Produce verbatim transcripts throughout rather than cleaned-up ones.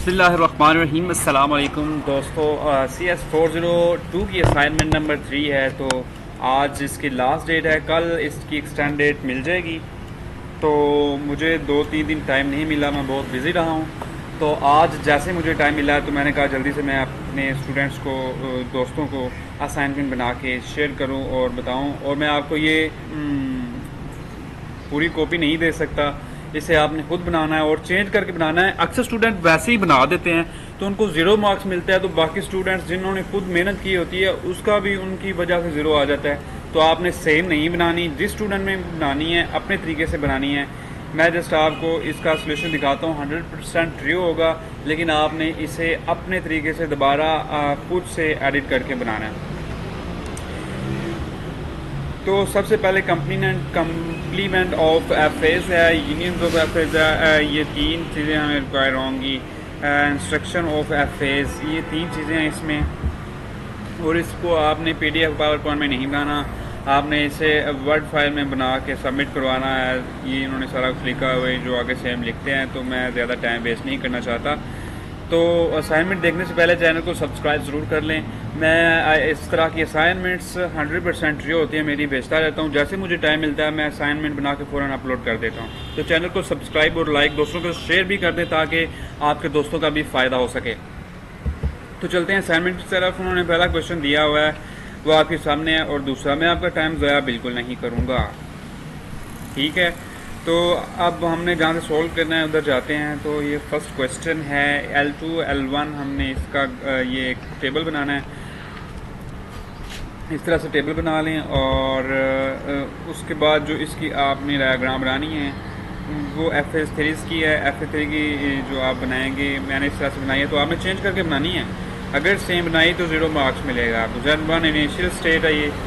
बिस्मिल्लाहिर्रहमानिर्रहीम। अस्सलाम वालेकुम दोस्तों, C S four zero two की असाइनमेंट नंबर थ्री है। तो आज इसकी लास्ट डेट है, कल इसकी एक्सटेंड डेट मिल जाएगी। तो मुझे दो तीन दिन टाइम नहीं मिला, मैं बहुत बिज़ी रहा हूँ। तो आज जैसे मुझे टाइम मिला तो मैंने कहा जल्दी से मैं अपने स्टूडेंट्स को, दोस्तों को असाइनमेंट बना के शेयर करूँ और बताऊँ। और मैं आपको ये पूरी कॉपी नहीं दे सकता, इसे आपने खुद बनाना है और चेंज करके बनाना है। अक्सर स्टूडेंट वैसे ही बना देते हैं तो उनको ज़ीरो मार्क्स मिलता है, तो बाकी स्टूडेंट्स जिन्होंने खुद मेहनत की होती है उसका भी उनकी वजह से ज़ीरो आ जाता है। तो आपने सेम नहीं बनानी, जिस स्टूडेंट ने बनानी है अपने तरीके से बनानी है। मैं जस्ट आपको इसका सोल्यूशन दिखाता हूँ, हंड्रेड परसेंट ट्रू होगा, लेकिन आपने इसे अपने तरीके से दोबारा खुद से एडिट करके बनाना है। तो सबसे पहले कंप्लीमेंट कंप्लीमेंट ऑफ एफेज है, यूनियन ऑफ एफेज है, ये तीन चीज़ें हमें रिक्वायर होंगी। इंस्ट्रक्शन ऑफ एफेज, ये तीन चीज़ें हैं इसमें। और इसको आपने पीडीएफ पावर पॉइंट में नहीं बनाना, आपने इसे वर्ड फाइल में बना के सबमिट करवाना है। ये इन्होंने सारा कुछ लिखा हुआ है जो आगे सेम लिखते हैं, तो मैं ज़्यादा टाइम वेस्ट नहीं करना चाहता। तो असाइनमेंट देखने से पहले चैनल को सब्सक्राइब ज़रूर कर लें। मैं इस तरह की असाइनमेंट्स हंड्रेड परसेंट ट्रू होती है मेरी, भेजता रहता हूँ। जैसे मुझे टाइम मिलता है मैं असाइनमेंट बना के फ़ौरन अपलोड कर देता हूँ। तो चैनल को सब्सक्राइब और लाइक दोस्तों को शेयर भी कर दें ताकि आपके दोस्तों का भी फ़ायदा हो सके। तो चलते हैं असाइनमेंट की तरफ। उन्होंने पहला क्वेश्चन दिया हुआ है वो आपके सामने है, और दूसरा मैं आपका टाइम ज़ाया बिल्कुल नहीं करूँगा, ठीक है। तो अब हमने जहाँ से सॉल्व करना है उधर जाते हैं। तो ये फर्स्ट क्वेश्चन है एल टू एल वन, हमने इसका ये एक टेबल बनाना है। इस तरह से टेबल बना लें और उसके बाद जो इसकी आपने डायग्राम बनानी है वो एफ एस थ्री की है। एफ एस थ्री की जो आप बनाएंगे, मैंने इस तरह से बनाई है, तो आपने चेंज करके बनानी है। अगर सेम बनाई तो ज़ीरो मार्क्स मिलेगा आपको। जेड वन इनिशियल स्टेट है, ये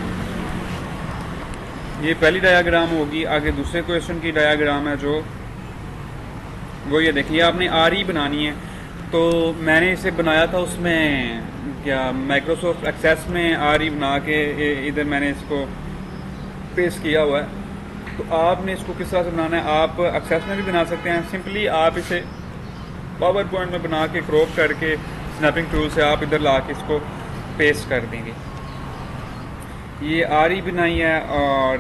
ये पहली डायग्राम होगी। आगे दूसरे क्वेश्चन की डायग्राम है जो वो ये देखिए, आपने आर ई बनानी है। तो मैंने इसे बनाया था उसमें क्या माइक्रोसॉफ्ट एक्सेस में आर ई बना के इधर मैंने इसको पेस्ट किया हुआ है। तो आपने इसको किस तरह से बनाना है, आप एक्सेस में भी बना सकते हैं। सिंपली आप इसे पावर पॉइंट में बना के क्रॉप करके स्नैपिंग टूल से आप इधर ला के इसको पेस्ट कर देंगे। ये आर ई बनाई है और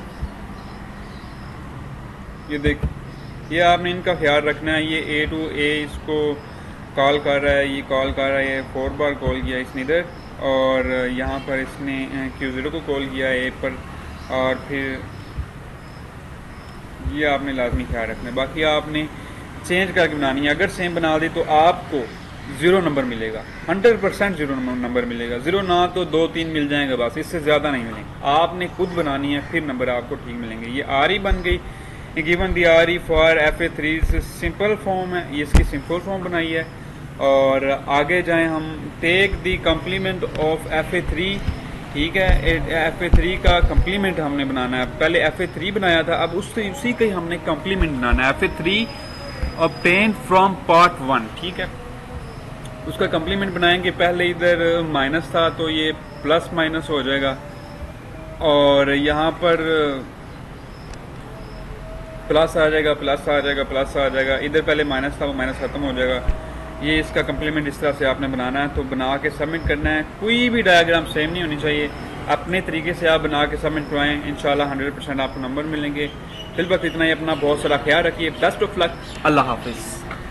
ये देख, ये आपने इनका ख्याल रखना है। ये ए टू ए इसको कॉल कर रहा है, ये कॉल कर रहा है, ये फोर बार कॉल किया इसने इधर, और यहाँ पर इसने क्यू ज़ीरो को कॉल किया ए पर, और फिर ये आपने लाजमी ख्याल रखना है। बाकी आपने चेंज करके बनानी है। अगर सेम बना दी तो आपको ज़ीरो नंबर मिलेगा, हंड्रेड परसेंट ज़ीरो नंबर मिलेगा। ज़ीरो ना तो दो तीन मिल जाएंगे बस, इससे ज़्यादा नहीं मिलेंगे। आपने खुद बनानी है, फिर नंबर आपको ठीक मिलेंगे। ये आर ई बन गई। Given the R E for F A three simple form है, ये इसकी सिंपल फॉर्म बनाई है। और आगे जाएं हम, take the complement of F A three, ठीक है। एफ ए थ्री का कम्प्लीमेंट हमने बनाना है। पहले एफ ए थ्री बनाया था, अब उससे उसी का ही हमने कम्प्लीमेंट बनाना है। F A three obtain from part one, ठीक है। उसका कम्प्लीमेंट बनाएंगे। पहले इधर माइनस था तो ये प्लस माइनस हो जाएगा, और यहाँ पर प्लस आ जाएगा, प्लस आ जाएगा, प्लस आ जाएगा। इधर पहले माइनस था, वो माइनस खत्म हो जाएगा। ये इसका कम्प्लीमेंट इस तरह से आपने बनाना है। तो बना के सबमिट करना है। कोई भी डायग्राम सेम नहीं होनी चाहिए, अपने तरीके से आप बना के सबमिट करवाएं। इंशाल्लाह हंड्रेड परसेंट आपको नंबर मिलेंगे। फिल वक्त इतना ही, अपना बहुत सारा ख्याल रखिए। बेस्ट ऑफ लक, अल्लाह हाफिज़।